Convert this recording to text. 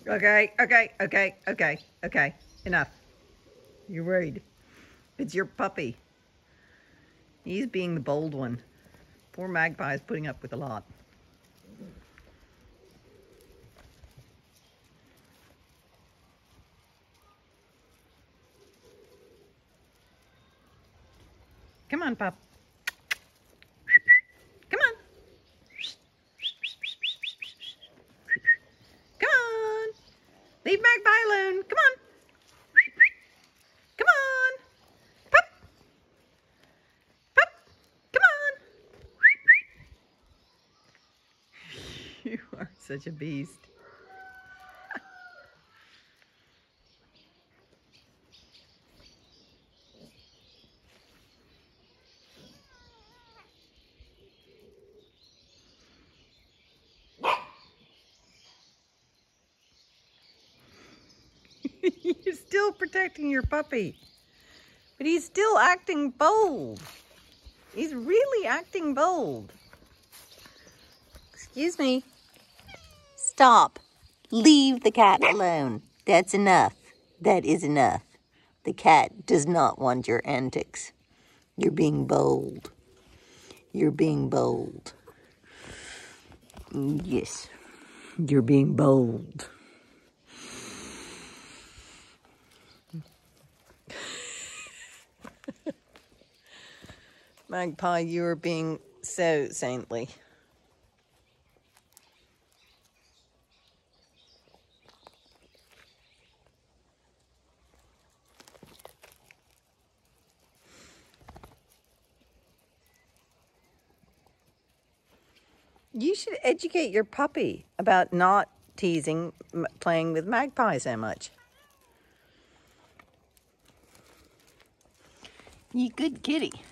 Okay. Enough. You're worried. It's your puppy. He's being the bold one. Poor Magpie is putting up with a lot. Come on, pup. Come on. Come on. Leave Magpie alone. Come on. Come on. Pup. Pup. Come on. You are such a beast. You're still protecting your puppy, but he's still acting bold. He's really acting bold. Excuse me. Stop. Leave the cat alone. That's enough. That is enough. The cat does not want your antics. You're being bold. You're being bold. Yes, you're being bold. Magpie, you are being so saintly. You should educate your puppy about not teasing, playing with Magpie so much. You good kitty.